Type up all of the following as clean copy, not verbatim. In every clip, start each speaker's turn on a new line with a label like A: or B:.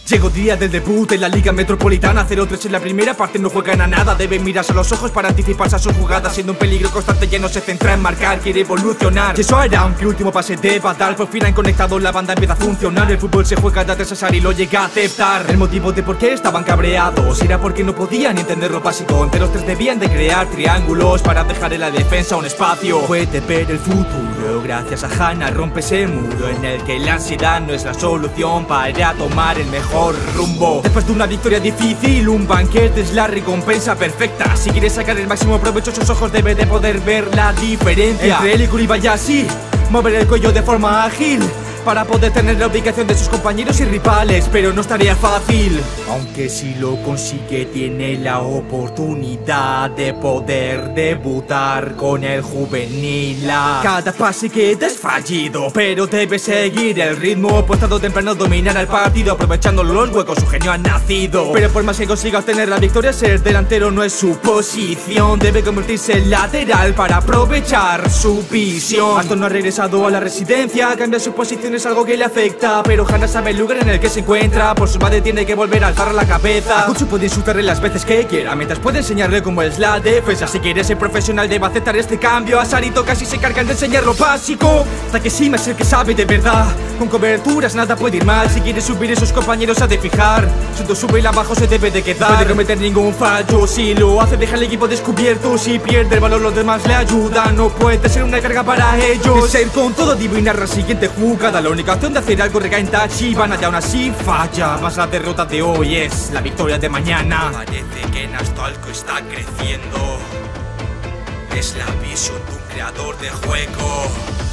A: Llegó día del debut en la Liga Metropolitana. 0-3 en la primera parte, no juegan a nada. Deben mirarse a los ojos para anticiparse a sus jugadas. Siendo un peligro constante, ya no se centra en marcar, quiere evolucionar. Y eso hará, aunque el último pase deba dar. Por fin han conectado, la banda empieza a funcionar. El fútbol se juega de César y lo llega a aceptar. El motivo de por qué estaban cabreados era porque no podían entender lo básico. Entre los tres debían de crear triángulos para dejar en la defensa un espacio. Puede ver el futuro, gracias a Hanna rompe ese muro en el que la ansiedad no es la solución para tomar el mejor rumbo. Después de una victoria difícil, un banquete es la recompensa perfecta. Si quieres sacar el máximo provecho, sus ojos debe de poder ver la diferencia entre él y Kuribayashi. Mover el cuello de forma ágil para poder tener la ubicación de sus compañeros y rivales, pero no estaría fácil. Aunque si lo consigue, tiene la oportunidad de poder debutar con el juvenil. Cada pase que es fallido, pero debe seguir el ritmo, pues tarde o temprano dominar el partido. Aprovechando los huecos, su genio ha nacido. Pero por más que consiga obtener la victoria, ser delantero no es su posición. Debe convertirse en lateral para aprovechar su visión. Aston no ha regresado a la residencia, cambia su posición, es algo que le afecta, pero Hanna sabe el lugar en el que se encuentra. Por su madre tiene que volver a alzar la cabeza. A Kutsu puede insultarle las veces que quiera, mientras puede enseñarle cómo es la defensa. Si quiere ser profesional debe aceptar este cambio. A Sarito casi se encargan de enseñar lo básico. Takeshima es el que sabe de verdad. Con coberturas nada puede ir mal. Si quiere subir a sus compañeros ha de fijar. Si sube y abajo se debe de quedar. No puede cometer ningún fallo, si lo hace deja al equipo descubierto. Si pierde el valor los demás le ayudan. No puede ser una carga para ellos. Es ser con todo adivinar la siguiente jugada. La única opción de hacer algo recae en Tachibana y aún así falla. Más la derrota de hoy es la victoria de mañana. Parece que Nostalco está creciendo. Es la visión de un creador de juego.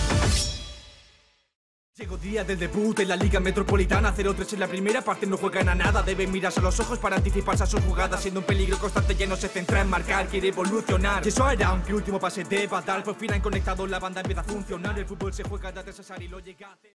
A: Llegó día del debut en la Liga Metropolitana. 0-3 en la primera parte, no juegan a nada. Deben mirarse a los ojos para anticiparse a sus jugadas. Siendo un peligro constante, ya no se centra en marcar, quiere evolucionar. Y eso hará, aunque el último pase deba dar. Por fin han conectado, la banda empieza a funcionar. El fútbol se juega de César y lo llega a hacer.